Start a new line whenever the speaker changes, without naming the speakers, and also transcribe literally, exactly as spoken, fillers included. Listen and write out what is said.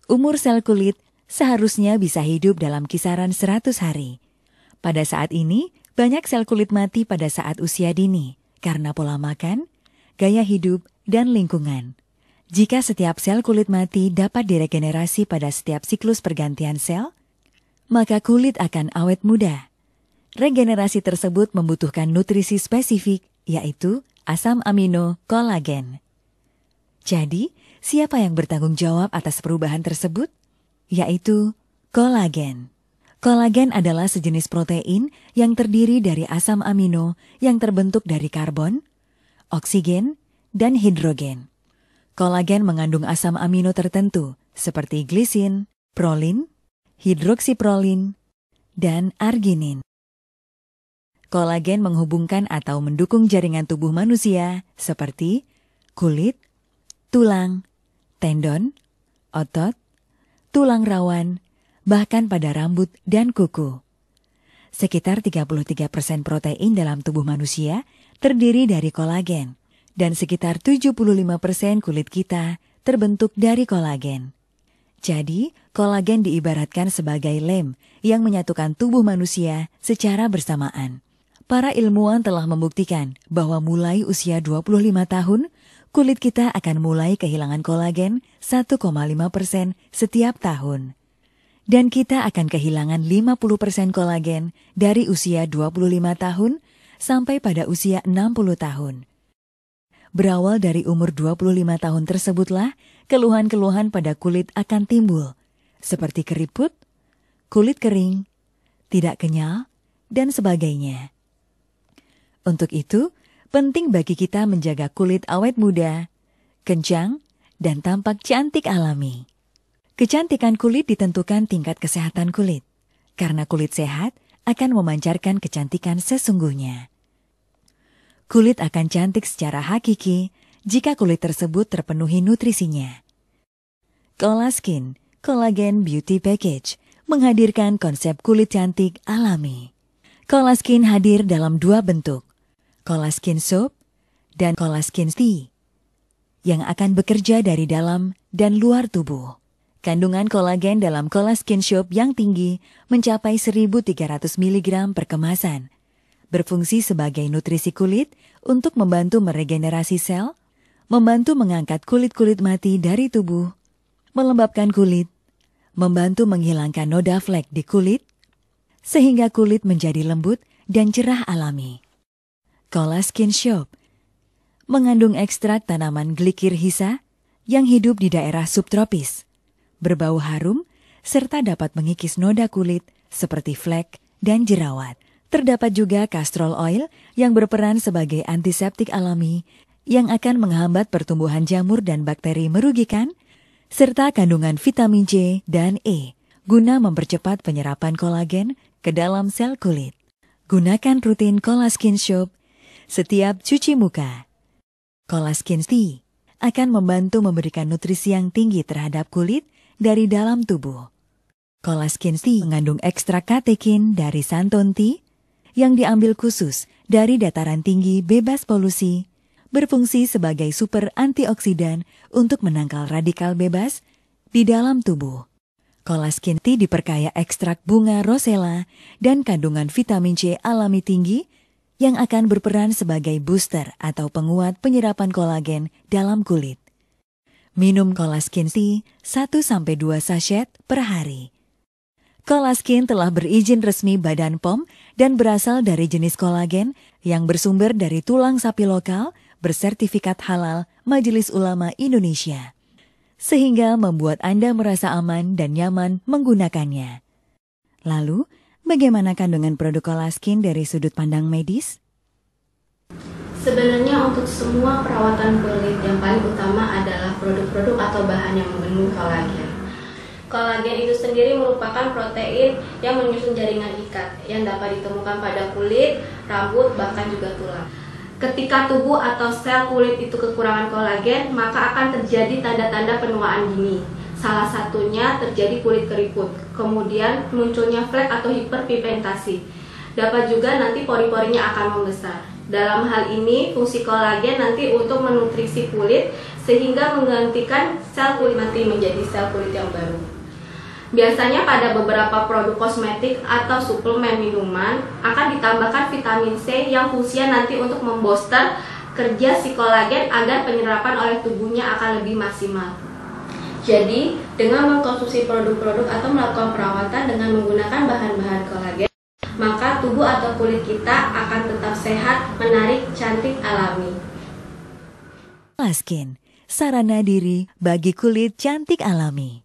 umur sel kulit seharusnya bisa hidup dalam kisaran seratus hari. Pada saat ini, banyak sel kulit mati pada saat usia dini karena pola makan, gaya hidup, dan lingkungan. Jika setiap sel kulit mati dapat diregenerasi pada setiap siklus pergantian sel, maka kulit akan awet muda. Regenerasi tersebut membutuhkan nutrisi spesifik, yaitu asam amino kolagen. Jadi, siapa yang bertanggung jawab atas perubahan tersebut? Yaitu kolagen. Kolagen adalah sejenis protein yang terdiri dari asam amino yang terbentuk dari karbon, oksigen, dan hidrogen. Kolagen mengandung asam amino tertentu seperti glisin, prolin, hidroksiprolin, dan arginin. Kolagen menghubungkan atau mendukung jaringan tubuh manusia seperti kulit, tulang, tendon, otot, tulang rawan, bahkan pada rambut dan kuku. Sekitar tiga puluh tiga persen protein dalam tubuh manusia terdiri dari kolagen, dan sekitar tujuh puluh lima persen kulit kita terbentuk dari kolagen. Jadi, kolagen diibaratkan sebagai lem yang menyatukan tubuh manusia secara bersamaan. Para ilmuwan telah membuktikan bahwa mulai usia dua puluh lima tahun, kulit kita akan mulai kehilangan kolagen satu koma lima persen setiap tahun. Dan kita akan kehilangan lima puluh persen kolagen dari usia dua puluh lima tahun sampai pada usia enam puluh tahun. Berawal dari umur dua puluh lima tahun tersebutlah, keluhan-keluhan pada kulit akan timbul, seperti keriput, kulit kering, tidak kenyal, dan sebagainya. Untuk itu, penting bagi kita menjaga kulit awet muda, kencang, dan tampak cantik alami. Kecantikan kulit ditentukan tingkat kesehatan kulit, karena kulit sehat akan memancarkan kecantikan sesungguhnya. Kulit akan cantik secara hakiki jika kulit tersebut terpenuhi nutrisinya. Colaskin, Collagen Beauty Package, menghadirkan konsep kulit cantik alami. Colaskin hadir dalam dua bentuk, Colaskin Soap dan Colaskin Tea, yang akan bekerja dari dalam dan luar tubuh. Kandungan kolagen dalam Colaskin Soap yang tinggi mencapai seribu tiga ratus miligram per kemasan, berfungsi sebagai nutrisi kulit untuk membantu meregenerasi sel, membantu mengangkat kulit-kulit mati dari tubuh, melembabkan kulit, membantu menghilangkan noda flek di kulit, sehingga kulit menjadi lembut dan cerah alami. Colaskin Soap mengandung ekstrak tanaman glikir hisa yang hidup di daerah subtropis, berbau harum, serta dapat mengikis noda kulit seperti flek dan jerawat. Terdapat juga castor oil yang berperan sebagai antiseptik alami yang akan menghambat pertumbuhan jamur dan bakteri merugikan, serta kandungan vitamin C dan E guna mempercepat penyerapan kolagen ke dalam sel kulit. Gunakan rutin Colaskin Soap setiap cuci muka. Colaskin Tea akan membantu memberikan nutrisi yang tinggi terhadap kulit dari dalam tubuh. Colaskin Tea mengandung ekstrak katekin dari santon tea yang diambil khusus dari dataran tinggi bebas polusi, berfungsi sebagai super antioksidan untuk menangkal radikal bebas di dalam tubuh. Colaskin Tea diperkaya ekstrak bunga rosella dan kandungan vitamin C alami tinggi yang akan berperan sebagai booster atau penguat penyerapan kolagen dalam kulit. Minum Colaskin Tea satu sampai dua sachet per hari. Colaskin telah berizin resmi Badan P O M dan berasal dari jenis kolagen yang bersumber dari tulang sapi lokal bersertifikat halal Majelis Ulama Indonesia, sehingga membuat Anda merasa aman dan nyaman menggunakannya. Lalu, bagaimana kandungan produk Colaskin dari sudut pandang medis?
Sebenarnya untuk semua perawatan kulit yang paling utama adalah produk-produk atau bahan yang mengandung kolagen. Kolagen itu sendiri merupakan protein yang menyusun jaringan ikat yang dapat ditemukan pada kulit, rambut, bahkan juga tulang. Ketika tubuh atau sel kulit itu kekurangan kolagen, maka akan terjadi tanda-tanda penuaan dini. Salah satunya terjadi kulit keriput, kemudian munculnya flek atau hiperpigmentasi. Dapat juga nanti pori-porinya akan membesar. Dalam hal ini, fungsi kolagen nanti untuk menutrisi kulit sehingga menggantikan sel kulit mati menjadi sel kulit yang baru. Biasanya pada beberapa produk kosmetik atau suplemen minuman akan ditambahkan vitamin C yang fungsinya nanti untuk membooster kerja si kolagen agar penyerapan oleh tubuhnya akan lebih maksimal. Jadi, dengan mengkonsumsi produk-produk atau melakukan perawatan dengan menggunakan bahan-bahan kolagen, maka tubuh atau kulit kita akan tetap sehat, menarik, cantik, alami.
Skin, sarana diri bagi kulit cantik alami.